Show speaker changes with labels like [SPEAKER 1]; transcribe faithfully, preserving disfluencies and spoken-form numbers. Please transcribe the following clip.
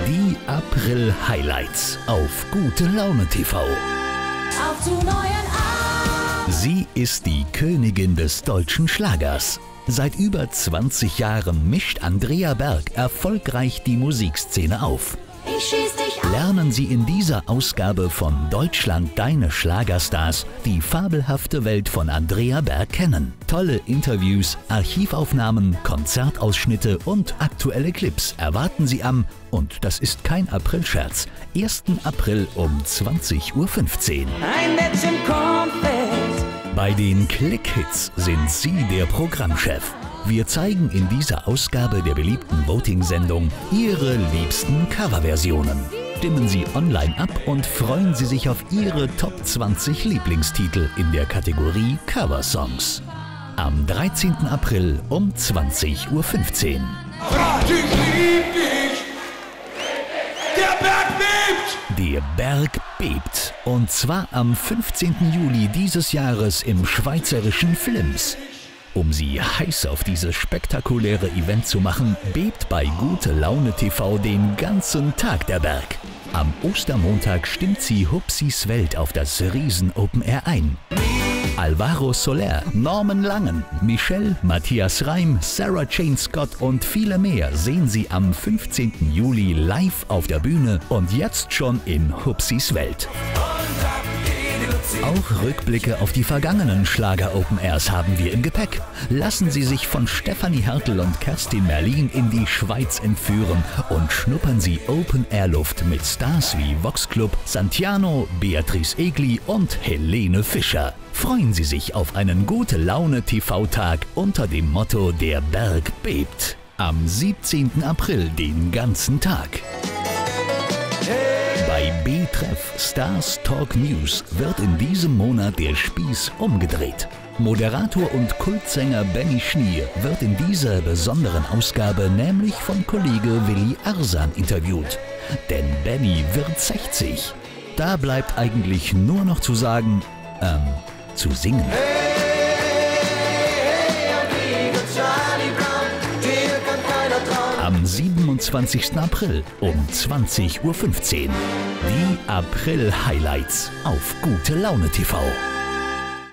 [SPEAKER 1] Die April-Highlights auf Gute Laune T V.
[SPEAKER 2] Auf zu neuen Abend.
[SPEAKER 1] Sie ist die Königin des deutschen Schlagers. Seit über zwanzig Jahren mischt Andrea Berg erfolgreich die Musikszene auf.
[SPEAKER 2] Ich schieß dich an.
[SPEAKER 1] Lernen Sie in dieser Ausgabe von Deutschland deine Schlagerstars die fabelhafte Welt von Andrea Berg kennen. Tolle Interviews, Archivaufnahmen, Konzertausschnitte und aktuelle Clips erwarten Sie am, und das ist kein Aprilscherz, ersten April um zwanzig Uhr fünfzehn.
[SPEAKER 3] Ein Mädchen kommt fest.
[SPEAKER 1] Bei den Klick-Hits sind Sie der Programmchef. Wir zeigen in dieser Ausgabe der beliebten Voting-Sendung Ihre liebsten Coverversionen. Stimmen Sie online ab und freuen Sie sich auf Ihre Top zwanzig Lieblingstitel in der Kategorie Cover-Songs. Am dreizehnten April um zwanzig Uhr fünfzehn.
[SPEAKER 4] Ich lieb dich! Der Berg bebt!
[SPEAKER 1] Der Berg bebt. Und zwar am fünfzehnten Juli dieses Jahres im schweizerischen Flims. Um Sie heiß auf dieses spektakuläre Event zu machen, bebt bei Gute Laune T V den ganzen Tag der Berg. Am Ostermontag stimmt sie Hupsis Welt auf das Riesen-Open Air ein. Alvaro Soler, Norman Langen, Michelle, Matthias Reim, Sarah Jane Scott und viele mehr sehen Sie am fünfzehnten Juli live auf der Bühne und jetzt schon in Hupsis Welt. Auch Rückblicke auf die vergangenen Schlager-Open-Airs haben wir im Gepäck. Lassen Sie sich von Stefanie Hertel und Kerstin Merlin in die Schweiz entführen und schnuppern Sie Open-Air-Luft mit Stars wie Vox Club, Santiano, Beatrice Egli und Helene Fischer. Freuen Sie sich auf einen Gute-Laune-T V-Tag unter dem Motto Der Berg bebt. Am siebzehnten April den ganzen Tag. Bei B-Treff Stars Talk News wird in diesem Monat der Spieß umgedreht. Moderator und Kultsänger Benny Schnier wird in dieser besonderen Ausgabe nämlich von Kollege Willi Arsan interviewt. Denn Benny wird sechzig. Da bleibt eigentlich nur noch zu sagen, ähm, zu singen. Am siebenundzwanzigsten April um zwanzig Uhr fünfzehn. Die April-Highlights auf Gute Laune T V.